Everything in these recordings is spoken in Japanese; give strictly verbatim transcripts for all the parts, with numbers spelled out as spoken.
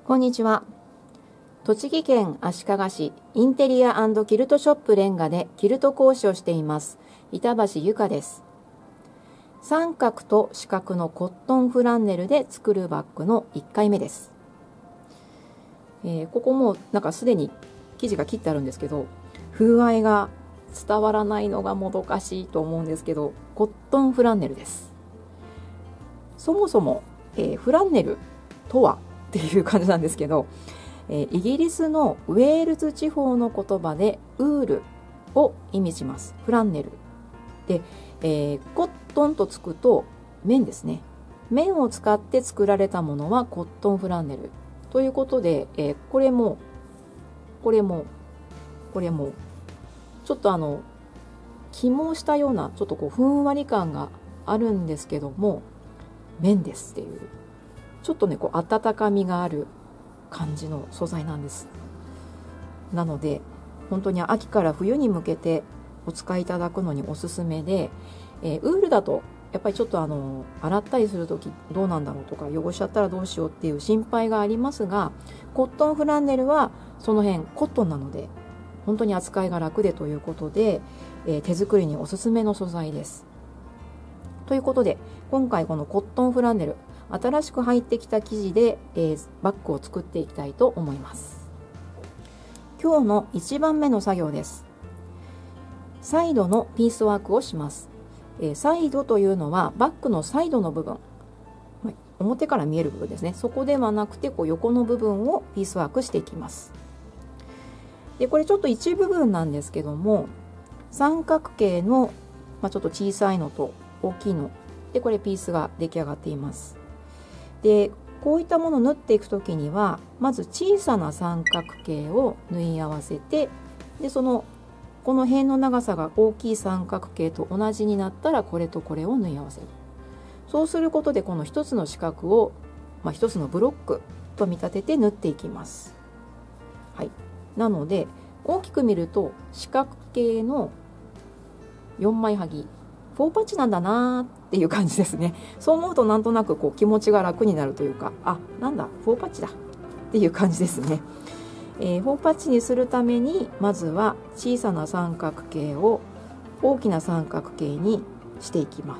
こんにちは。栃木県足利市インテリア&キルトショップレンガでキルト講師をしています板橋由香です。三角と四角のコットンフランネルで作るバッグのいっかいめです。えー、ここもなんかすでに生地が切ってあるんですけど、風合いが伝わらないのがもどかしいと思うんですけど、コットンフランネルです。そもそも、えー、フランネルとはっていう感じなんですけど、えー、イギリスのウェールズ地方の言葉でウールを意味します。フランネルで、えー、コットンとつくと綿ですね。綿を使って作られたものはコットンフランネルということで、えー、これもこれもこれもちょっとあの起毛したようなちょっとこうふんわり感があるんですけども、綿ですっていうちょっとねこう温かみがある感じの素材なんです。なので本当に秋から冬に向けてお使いいただくのにおすすめで、えー、ウールだとやっぱりちょっとあの洗ったりする時どうなんだろうとか汚しちゃったらどうしようっていう心配がありますが、コットンフランネルはその辺コットンなので本当に扱いが楽でということで、えー、手作りにおすすめの素材です。ということで今回このコットンフランネル新しく入ってきた生地で、えー、バッグを作っていきたいと思います。今日のいちばんめの作業です。サイドのピースワークをします。えー、サイドというのはバッグのサイドの部分、表から見える部分ですね。そこではなくてこう横の部分をピースワークしていきます。でこれちょっと一部分なんですけども、三角形の、まあ、ちょっと小さいのと大きいのでこれピースが出来上がっています。でこういったものを縫っていく時にはまず小さな三角形を縫い合わせて、でそのこの辺の長さが大きい三角形と同じになったらこれとこれを縫い合わせる。そうすることでこの一つの四角を、まあ、一つのブロックと見立てて縫っていきます。はい、なので大きく見ると四角形のよんまいはぎフォーパッチなんだなっていう感じですね。そう思うとなんとなくこう気持ちが楽になるというか、あ、なんだフォーパッチだっていう感じですね。えー、フォーパッチにするためにまずは小さな三角形を大きな三角形にしていきます。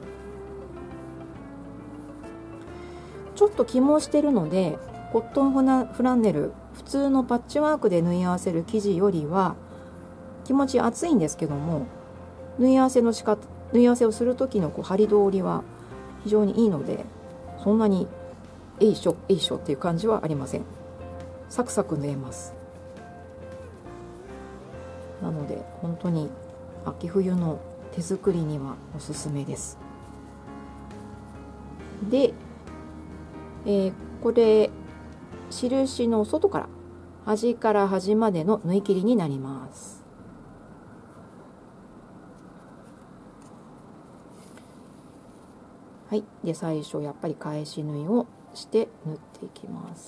ちょっと起毛してるのでコットンフランネル普通のパッチワークで縫い合わせる生地よりは気持ち厚いんですけども、縫い合わせの仕方縫い合わせをする時のこう針通りは非常にいいので、そんなにえいしょえいしょっていう感じはありません。サクサク縫えます。なので本当に秋冬の手作りにはおすすめです。で、えー、これ印の外から端から端までの縫い切りになります。はい、で最初やっぱり返し縫いをして縫っていきます。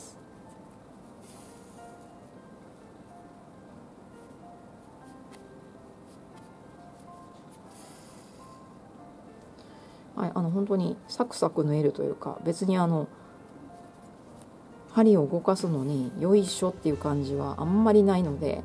はい、あの本当にサクサク縫えるというか、別にあの針を動かすのによいしょっていう感じはあんまりないので、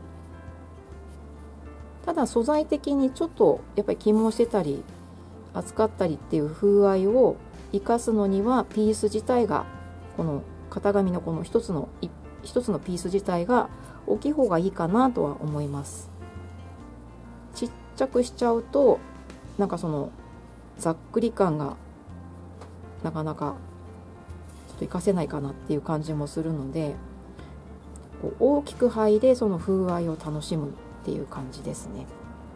ただ素材的にちょっとやっぱり起毛してたり扱ったりっていう風合いを生かすのにはピース自体がこの型紙のこの一つの一つのピース自体が大きい方がいいかなとは思います。ちっちゃくしちゃうとなんかそのざっくり感がなかなかちょっと活かせないかなっていう感じもするので、こう大きく剥いでその風合いを楽しむっていう感じですね。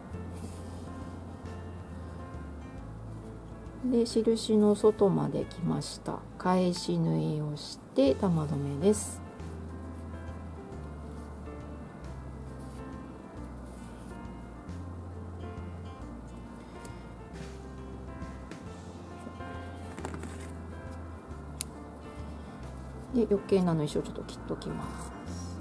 で印の外まで来ました。返し縫いをして玉留めです。で余計な縫い代をちょっと切っときます。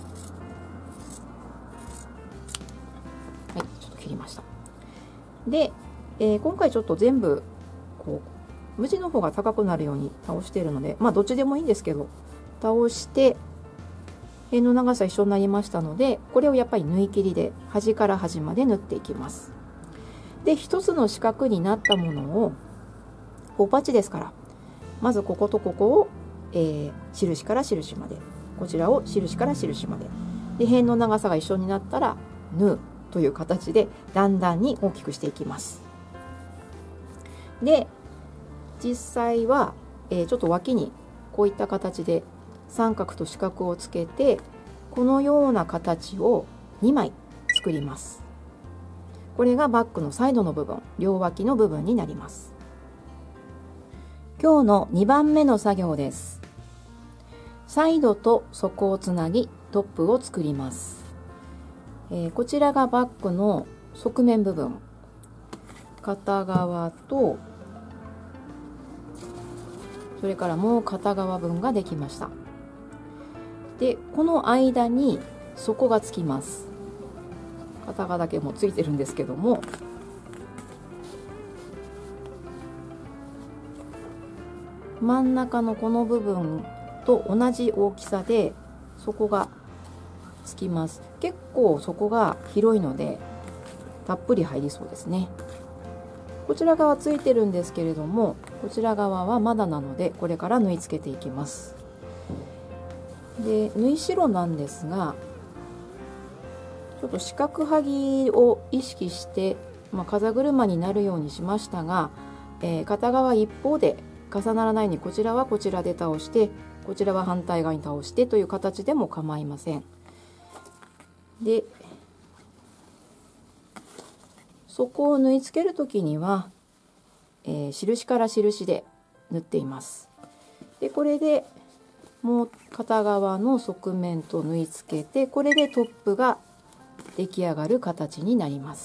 はい、ちょっと切りました。で、えー、今回ちょっと全部こう無地の方が高くなるように倒しているので、まあどっちでもいいんですけど、 倒して辺の長さ一緒になりましたので、これをやっぱり縫い切りで端から端まで縫っていきます。で一つの四角になったものを棒パッチですから、まずこことここを、えー、印から印まで、こちらを印から印まで、で辺の長さが一緒になったら縫うという形でだんだんに大きくしていきます。で実際は、えー、ちょっと脇にこういった形で三角と四角をつけて、このような形をにまい作ります。これがバッグのサイドの部分、両脇の部分になります。今日のにばんめの作業です。サイドと底をつなぎトップを作ります。えー、こちらがバッグの側面部分、片側とそれからもう片側分ができました。でこの間に底がつきます。片側だけもついてるんですけども、真ん中のこの部分と同じ大きさで底がつきます。結構底が広いのでたっぷり入りそうですね。こちら側ついてるんですけれども、こちら側はまだなのでこれから縫い付けていきます。で縫い代なんですが、ちょっと四角はぎを意識して、まあ、風車になるようにしましたが、えー、片側一方で重ならないように、こちらはこちらで倒して、こちらは反対側に倒してという形でも構いません。で底を縫い付ける時には、えー、印から印で縫っています。でこれでもう片側の側面と縫い付けて、これでトップが出来上がる形になります。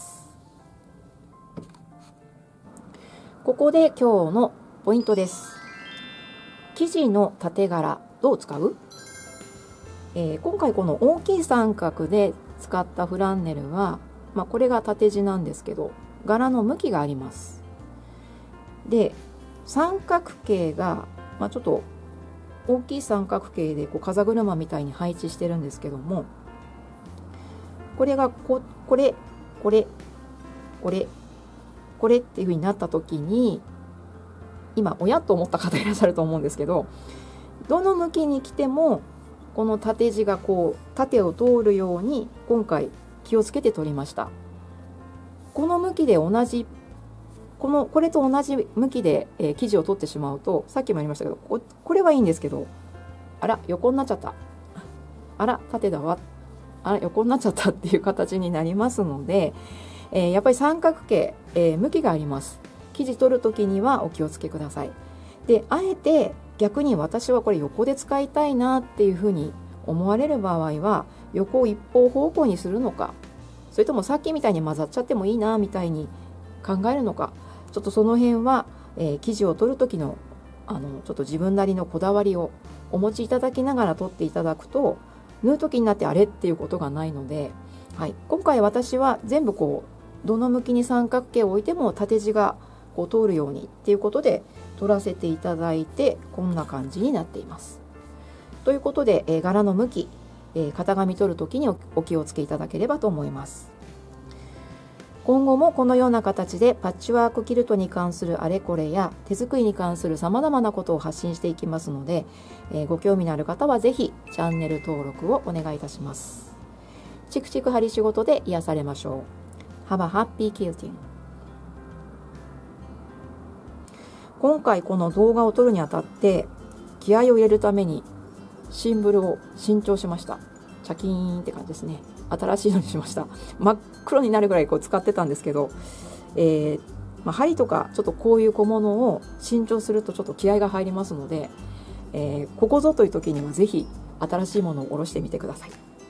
ここで今日のポイントです。生地の縦柄どう使う？えー、今回この大きい三角で使ったフランネルは、まあ、これが縦地なんですけど、柄の向きがあります。で三角形が、まあ、ちょっと大きい三角形でこう風車みたいに配置してるんですけども、これがここれこれこれこれっていう風になった時に、今親と思った方いらっしゃると思うんですけど、どの向きに来てもこの縦地がこう縦を通るように今回気をつけて取りました。この向きで同じこのこれと同じ向きで、えー、生地を取ってしまうと、さっきも言いましたけど、ここれはいいんですけど、あら横になっちゃった、あら縦だわ、あら横になっちゃったっていう形になりますので、えー、やっぱり三角形、えー、向きがあります。生地取る時にはお気をつけください。であえて逆に私はこれ横で使いたいなっていうふうに思われる場合は、横を一方方向にするのか、それともさっきみたいに混ざっちゃってもいいなみたいに考えるのか、ちょっとその辺は、えー、生地を取る時のあのちょっと自分なりのこだわりをお持ちいただきながら取っていただくと、縫う時になってあれっていうことがないので、はい、今回私は全部こうどの向きに三角形を置いても縦地がこう通るようにっていうことで取らせていただいて、こんな感じになっています。ということで、えー、柄の向き、えー、型紙取る時に お, お気をつけいただければと思います。今後もこのような形でパッチワークキルトに関するあれこれや手作りに関するさまざまなことを発信していきますので、えー、ご興味のある方はぜひチャンネル登録をお願いいたします。チクチク針仕事で癒されましょう。Have a happy quilting。今回この動画を撮るにあたって気合を入れるためにシンブルを新調しました。チャキーンって感じですね。新しいのにしました。真っ黒になるぐらいこう使ってたんですけど、えーまあ、針とかちょっとこういう小物を新調するとちょっと気合が入りますので、えー、ここぞという時にはぜひ新しいものを下ろしてみてください。